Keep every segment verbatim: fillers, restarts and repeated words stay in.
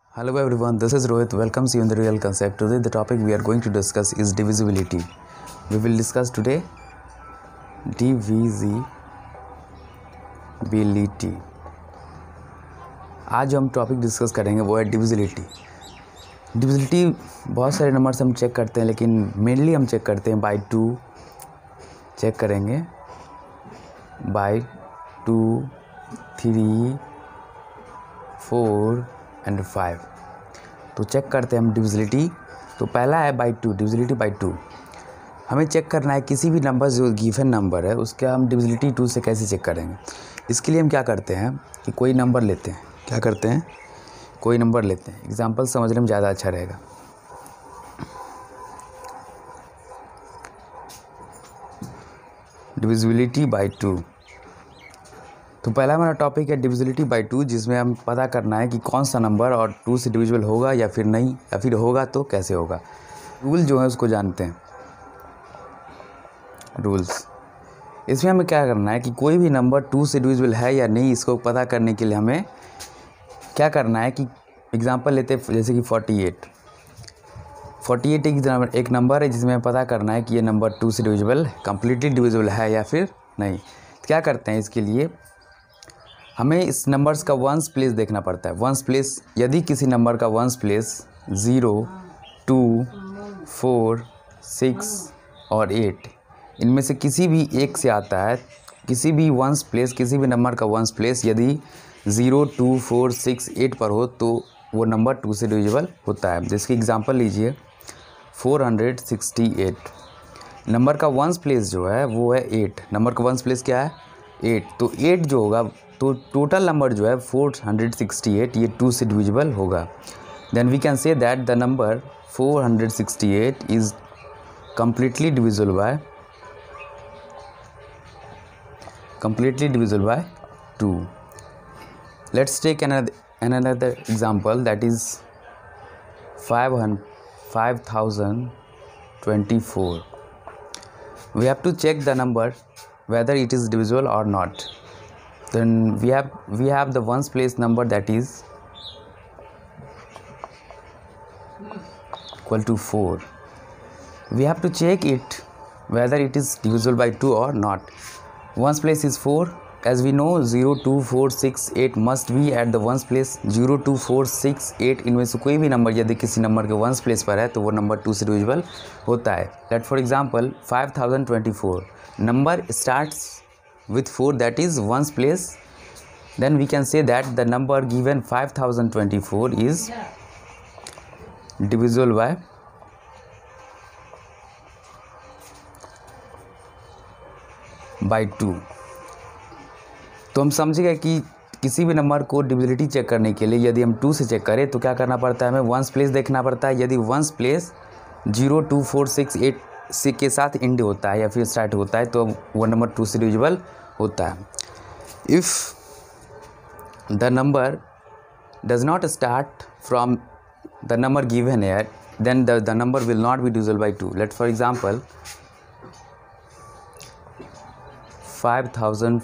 Hello everyone, this is Rohit. Welcomes you in the Real Concept. Today the topic we are going to discuss is divisibility. We will discuss today divisibility. आज जो हम topic discuss करेंगे वो है divisibility. Divisibility बहुत सारे number से हम चेक करते हैं, लेकिन मेनली हम चेक करते हैं बाई टू चेक करेंगे, by two, three, four and five. तो चेक करते हैं हम डिविजिबिलिटी. तो पहला है by two, divisibility by two. हमें चेक करना है किसी भी नंबर जो गिवन नंबर है उसका हम डिविजिबिलिटी टू से कैसे चेक करेंगे. इसके लिए हम क्या करते हैं कि कोई नंबर लेते हैं. क्या करते हैं कोई नंबर लेते हैं. एग्जांपल समझने में ज़्यादा अच्छा रहेगा. Divisibility by two. तो पहला हमारा टॉपिक है डिविजिबिलिटी बाई टू, जिसमें हम पता करना है कि कौन सा नंबर और टू से डिविजिबल होगा या फिर नहीं, या फिर होगा तो कैसे होगा. रूल जो है उसको जानते हैं. रूल्स इसमें हमें क्या करना है कि कोई भी नंबर टू से डिविजिबल है या नहीं, इसको पता करने के लिए हमें क्या करना है कि एग्जांपल लेते हैं जैसे कि फोर्टी एट. फोर्टी एट एक एक नंबर है जिसमें हमें पता करना है कि ये नंबर टू से डिविजिबल कम्प्लीटली डिविजिबल है या फिर नहीं. तो क्या करते हैं इसके लिए हमें इस नंबर्स का वंस प्लेस देखना पड़ता है. वंस प्लेस यदि किसी नंबर का ones place zero, two, four, six और एट इनमें से किसी भी एक से आता है, किसी भी वंस प्लेस किसी भी नंबर का वंस प्लेस यदि zero, two, four, six, eight पर हो तो वो नंबर टू से डिविजिबल होता है. जिसकी एग्जांपल लीजिए four hundred sixty eight. Number का वंस प्लेस जो है वो है एट. नंबर का वंस प्लेस क्या है? एट. तो एट जो होगा तो टोटल नंबर जो है फोर हंड्रेड सिक्सटी एट ये टू से डिविजिबल होगा. Then we can say that the number four hundred sixty eight is completely divisible by completely divisible by two. Let's take another another example, that is five thousand twenty-four. We have to check the number whether it is divisible or not. Then we have we have the ones place number that is equal to four. We have to check it whether it is divisible by two or not. Ones place is four. As we know zero, two, four, six, eight must be at the ones place. Zero, two, four, six, eight इनमें से कोई भी number यदि किसी number के ones place पर है तो वो नंबर टू से डिविजिबल होता है. Let for example five thousand twenty four. Number starts with four, that is ones place. Then we can say that the number given five thousand twenty-four is divisible by by two. तो हम समझ गए कि किसी भी number को divisibility check करने के लिए यदि हम टू से चेक करें तो क्या करना पड़ता है, हमें वंस प्लेस देखना पड़ता है. यदि ones place zero, two, four, six, eight से के साथ एंड होता है या फिर स्टार्ट होता है तो वो नंबर टू से डिविजिबल होता है. If the number does not start from the number given here then the the number will not be divisible by two. Let for example five thousand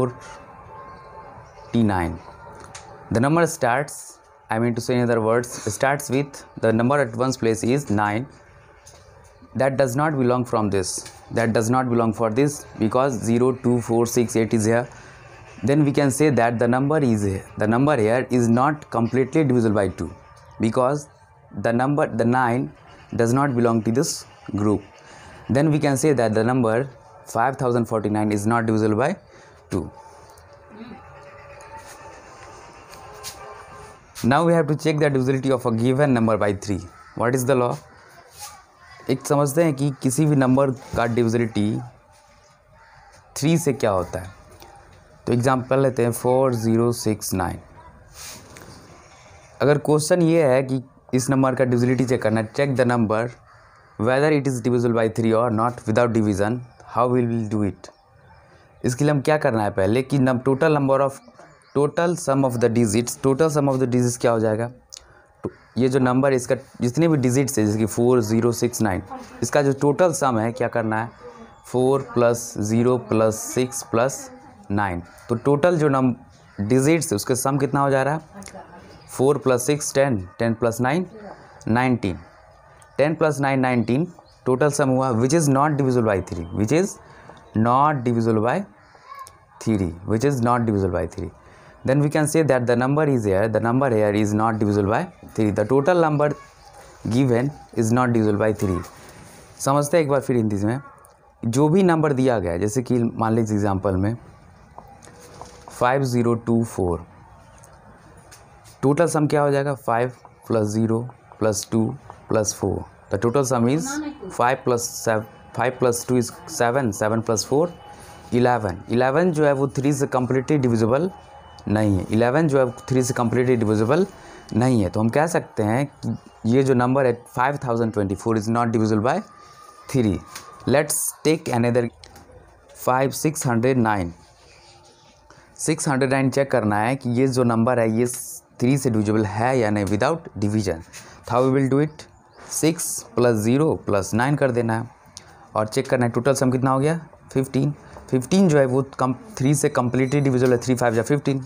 forty nine. The number starts, I mean to say in other words, starts with the number at one's place is nine. That does not belong from this. That does not belong for this because zero, two, four, six, eight is here. Then we can say that the number is here. The number here is not completely divisible by two because the number the nine does not belong to this group. Then we can say that the number five thousand forty-nine is not divisible by two. Now we have to check the divisibility of a given number by three. What is the law? एक समझते हैं कि किसी भी number का divisibility three से क्या होता है. तो एग्जांपल लेते हैं फोर ज़ीरो सिक्स नाइन. अगर क्वेश्चन ये है कि इस नंबर का डिविजिबिलिटी चेक करना है, check the number whether it is divisible by three or not without division, how will we do it? इसके लिए हम क्या करना है पहले कि num total number of total sum of the digits. Total sum of the digits क्या हो जाएगा, तो ये जो नंबर है इसका जितने भी डिजिट्स है जैसे कि फोर ज़ीरो सिक्स नाइन इसका जो टोटल सम है क्या करना है, four plus zero plus six plus nine. तो टोटल जो नम डिजिट्स है उसका सम कितना हो जा रहा है, four plus six ten, ten plus nine nineteen, ten plus nine nineteen, total sum हुआ which is not divisible by three, which is not divisible by three, which is not divisible by three. Then we can say that the number is here, the number here is not divisible by three. The total number given is not divisible by three. समझते हैं एक बार फिर हिंदी में. जो भी number दिया गया है, जैसे कि मान लीजिए एग्जाम्पल में five zero two four, total sum क्या हो जाएगा, five plus zero plus two plus four. The total sum is five plus five plus two is seven, seven plus four eleven. Eleven जो है वो थ्री से completely divisible नहीं है. Eleven जो है थ्री से कम्प्लीटली डिविजिबल नहीं है. तो हम कह सकते हैं कि ये जो नंबर है five thousand twenty four is not divisible by three. Let's take another five six hundred nine. Six hundred nine check करना है कि ये जो नंबर है ये थ्री से डिविजिबल है या नहीं without division. How we will do it, six plus zero plus nine कर देना है और चेक करना है टोटल सम कितना हो गया, फिफ्टीन. फिफ्टीन जो है वो कम थ्री से कम्प्लीटली डिविजिबल है, थ्री फाइव या फिफ्टीन.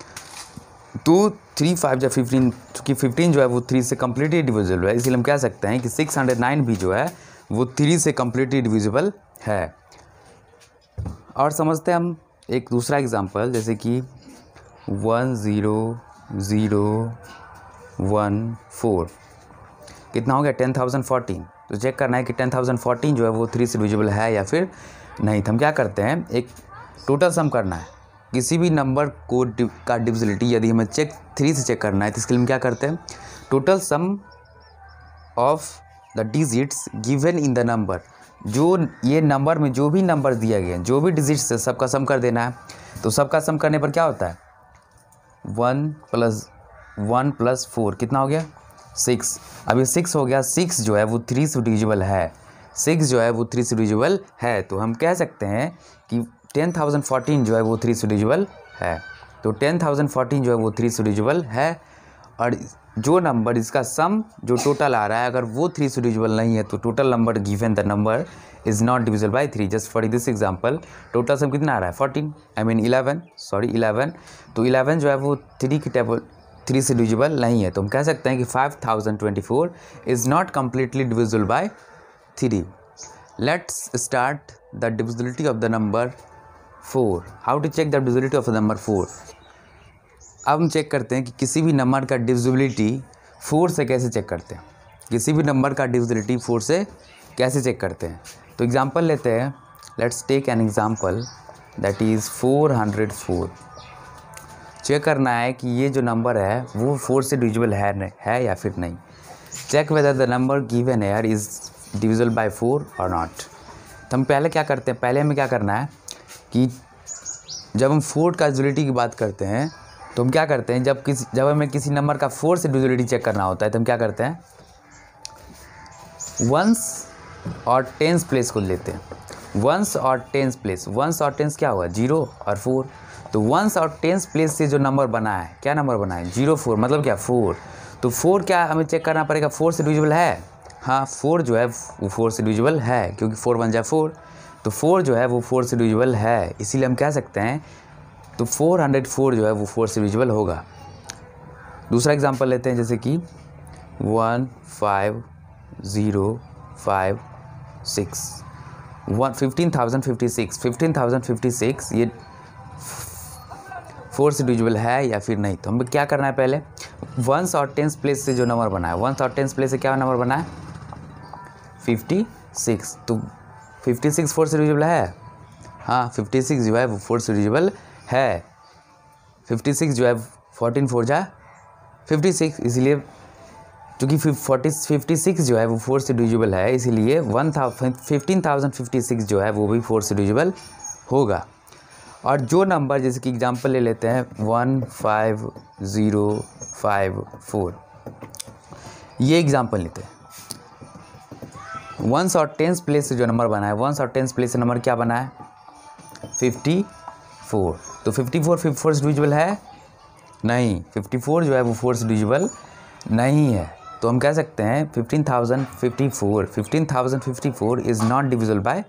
तो थ्री फाइव या फिफ्टीन, चूँकि फिफ्टीन जो है वो थ्री से कम्प्लीटली डिविजिबल है, इसलिए हम कह सकते हैं कि सिक्स हंड्रेड नाइन भी जो है वो थ्री से कम्प्लीटली डिविजिबल है. और समझते हैं हम एक दूसरा एग्जांपल, जैसे कि one zero zero one four कितना हो गया, टेन थाउजेंड फोर्टीन. तो चेक करना है कि टेन थाउजेंड फोर्टीन जो है वो थ्री से डिविजिबल है या फिर नहीं. तो हम क्या करते हैं, एक टोटल सम करना है. किसी भी नंबर को का डिविजिबिलिटी यदि हमें चेक थ्री से चेक करना है तो इसके लिए हम क्या करते हैं, total sum of the digits given in the number. जो ये नंबर में जो भी नंबर दिया गया है, जो भी डिजिट्स है सबका सम कर देना है. तो सबका सम करने पर क्या होता है, one plus one plus four कितना हो गया, सिक्स. अब ये सिक्स हो गया. सिक्स जो है वो थ्री से डिविजिबल है, सिक्स जो है वो थ्री से डिविजिबल है. तो हम कह सकते हैं कि टेन थाउजेंड फोर्टीन जो है वो थ्री से डिविजिबल है. तो टेन थाउजेंड फोर्टीन जो है वो थ्री से डिविजिबल है. और जो नंबर इसका सम जो टोटल आ रहा है अगर वो थ्री से डिविजिबल नहीं है तो total number given the number is not divisible by three. Just for this example total sum कितना आ रहा है, fourteen, I mean eleven, sorry eleven. तो इलेवन जो है वो थ्री की टेबल थ्री से डिविजिबल नहीं है. तो हम कह सकते हैं कि five thousand twenty four is not completely divisible by three. Let's start the divisibility of the number four. How to check the divisibility of the number four. अब हम चेक करते हैं कि किसी भी नंबर का डिविजिबिलिटी फोर से कैसे चेक करते हैं. किसी भी नंबर का डिविजिबिलिटी फोर से कैसे चेक करते हैं. तो एग्जांपल लेते हैं. Let's take an example that is four hundred four. Check करना है कि ये जो नंबर है वो फोर से डिविजिबल है है या फिर नहीं. Check whether the number given here is divisible by four और नॉट. तो हम पहले क्या करते हैं, पहले हमें क्या करना है कि जब हम फोर का डिविजिबिलिटी की बात करते हैं तो हम क्या करते हैं, जब किसी जब हमें किसी नंबर का फोर से डिविजिबिलिटी चेक करना होता है तो हम क्या करते हैं, वंस और टेंस प्लेस को लेते हैं. वंस और टेंस प्लेस, वंस और टेंस क्या हुआ, जीरो और फोर. तो वंस और टेंस प्लेस से जो नंबर बना है, क्या नंबर बना है, जीरो फोर, मतलब क्या, फोर. तो फोर क्या हमें चेक करना पड़ेगा, फोर से डिविजिबल है. हाँ, फोर जो है वो फोर से डिविजिबल है क्योंकि फोर बन जाए फोर. तो फोर जो है वो फोर से डिविजिबल है, इसीलिए हम कह सकते हैं तो फोर हंड्रेड फोर जो है वो फोर से डिविजिबल होगा. दूसरा एग्जांपल लेते हैं, जैसे कि one five zero five six, one fifteen thousand fifty six, fifteen thousand fifty six ये फोर से डिविजिबल है या फिर नहीं. तो हमें क्या करना है, पहले वंस और टेंस प्लेस से जो नंबर बना है, वंस और टेंस प्लेस से क्या नंबर बना है, फिफ्टी सिक्स. तो फिफ्टी सिक्स फोर से डिविजिबल है. हाँ, फिफ्टी सिक्स जो है वो फोर से डिविजिबल है. फिफ्टी सिक्स जो है फोर्टीन फोर जा फिफ्टी सिक्स, इसीलिए क्योंकि फोर्टी फिफ्टी सिक्स जो है वो फोर से डिविजिबल है, इसीलिए वन था फिफ्टीन थाउजेंड फिफ्टी सिक्स जो है वो भी फोर से डिविजिबल होगा. और जो नंबर, जैसे कि एग्जांपल ले लेते हैं one five zero five four, ये एग्जांपल लेते हैं. वंस और टेंस प्लेस से जो नंबर बना है, वंस और टेंस प्लेस से नंबर क्या बना है, फिफ्टी फोर. तो फिफ्टी फोर फिफ्टी फोर से डिविजिबल है नहीं, फिफ्टी फोर जो है वो फोर से डिविजिबल नहीं है. तो हम कह सकते हैं fifteen thousand fifty four, fifteen thousand fifty four is not divisible by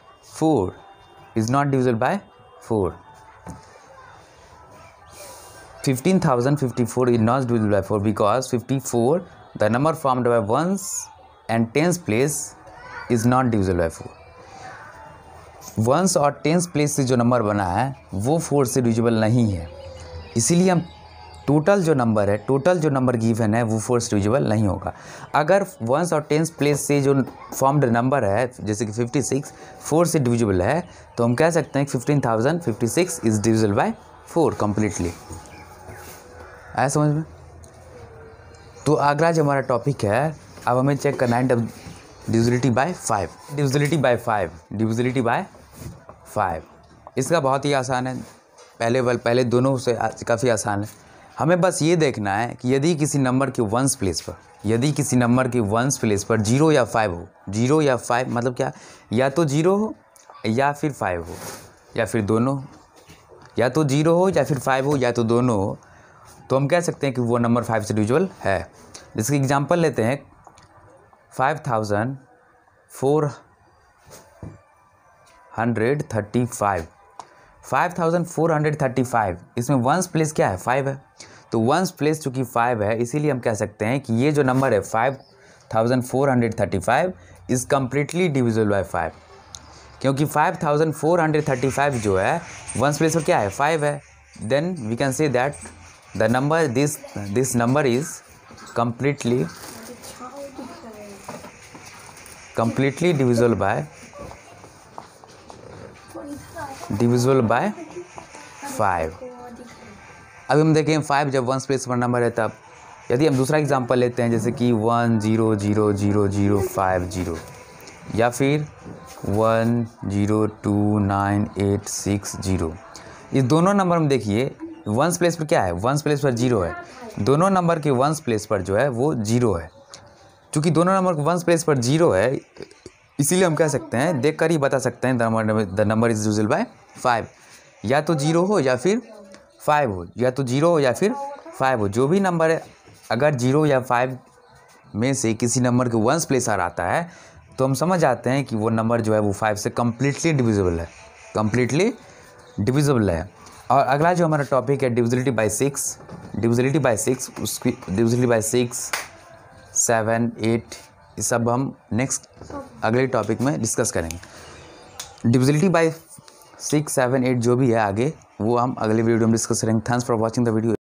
four, is not divisible by four. fifteen thousand fifty-four is not divisible by four because fifty-four, the number formed by ones and tens place is not divisible by four. Ones और tens place से जो number बना है वो four से divisible नहीं है, इसीलिए हम टोटल जो नंबर है टोटल जो नंबर गिवन है वो फोर से डिविजिबल नहीं होगा। अगर वंस और टेंस प्लेस से जो फॉर्म्ड नंबर है जैसे कि फिफ्टी सिक्स फोर से डिविजिबल है तो हम कह सकते हैं कि fifteen thousand fifty six is divisible by four completely. आया समझ में? तो अगला जो हमारा टॉपिक है अब हमें चेक करना है divisibility by five. Divisibility by five divisibility by five इसका बहुत ही आसान है, पहले वाल पहले दोनों से काफ़ी आसान है। हमें बस ये देखना है कि यदि किसी नंबर के वंस प्लेस पर यदि किसी नंबर के वंस प्लेस पर जीरो या फाइव हो, जीरो या फाइव मतलब क्या, या तो जीरो हो या फिर फाइव हो या फिर दोनों, या तो जीरो हो या फिर फाइव हो या तो दोनों हो, तो हम कह सकते हैं कि वो नंबर फाइव से डिविजिबल है। जिसकी एग्जांपल लेते हैं five thousand four hundred thirty five five thousand four hundred thirty five इसमें वंस प्लेस क्या है, फाइव है। तो वंस प्लेस चूँकि फाइव है इसीलिए हम कह सकते हैं कि ये जो नंबर है five thousand four hundred thirty five is completely divisible by five, क्योंकि five thousand four hundred thirty five जो है वंस प्लेस पर क्या है, फाइव है। Then we can say that the number this this number is completely completely divisible by divisible by five. अभी हम देखें फाइव जब वंस प्लेस पर नंबर है तब। यदि हम दूसरा एग्जांपल लेते हैं जैसे कि one zero zero zero zero five zero या फिर one zero two nine eight six zero, इस दोनों नंबर में देखिए वंस प्लेस पर क्या है, वंस प्लेस पर जीरो है। दोनों नंबर के वंस प्लेस पर जो है वो जीरो है। चूँकि दोनों नंबर के वंस प्लेस पर जीरो है इसीलिए हम कह सकते हैं, देख कर ही बता सकते हैं the number the number is divisible by five. या तो जीरो हो या फिर फाइव हो, या तो जीरो हो या फिर फाइव हो, जो भी नंबर है अगर जीरो या फाइव में से किसी नंबर के वंस प्लेस आ आता है तो हम समझ जाते हैं कि वो नंबर जो है वो फाइव से कम्प्लीटली डिविजिबल है, कम्प्लीटली डिविजिबल है। और अगला जो हमारा टॉपिक है divisibility by six divisibility by six उसकी divisibility by six seven eight ये सब हम नेक्स्ट अगले टॉपिक में डिस्कस करेंगे। Divisibility by six seven eight जो भी है आगे वो हम अगले वीडियो में डिस्कस करेंगे। Thanks for watching the video.